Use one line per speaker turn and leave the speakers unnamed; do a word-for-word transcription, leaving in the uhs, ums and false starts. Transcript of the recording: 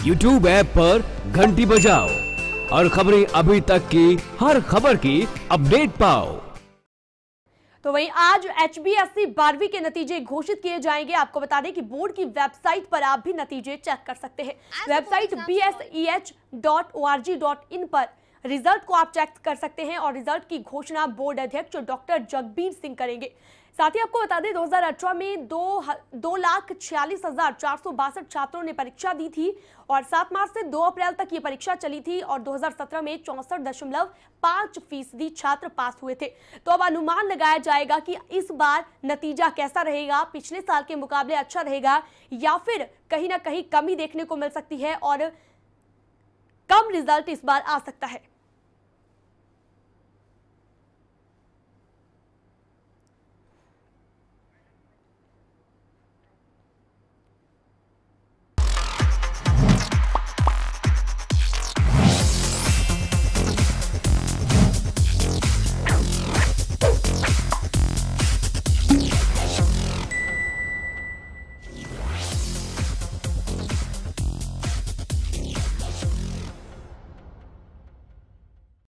YouTube app पर घंटी बजाओ और खबरें अभी तक की हर खबर की अपडेट पाओ।
तो वहीं आज एच बी एस सी बारहवीं के नतीजे घोषित किए जाएंगे। आपको बता दें कि बोर्ड की वेबसाइट पर आप भी नतीजे चेक कर सकते हैं। Website B S E H dot O R G dot in पर रिजल्ट को आप चेक कर सकते हैं और रिजल्ट की घोषणा बोर्ड अध्यक्ष डॉक्टर जगबीर सिंह करेंगे। साथ ही आपको बता दें दो हज़ार अठारह में दो दो लाख छियालीस हजार चार सौ बासठ छात्रों ने परीक्षा दी थी और सात मार्च से दो अप्रैल तक ये परीक्षा चली थी और दो हज़ार सत्रह में चौसठ दशमलव पांच फीसदी छात्र पास हुए थे। तो अब अनुमान लगाया जाएगा कि इस बार नतीजा कैसा रहेगा, पिछले साल के मुकाबले अच्छा रहेगा या फिर कहीं ना कहीं कमी देखने को मिल सकती है और कम रिजल्ट इस बार आ सकता है।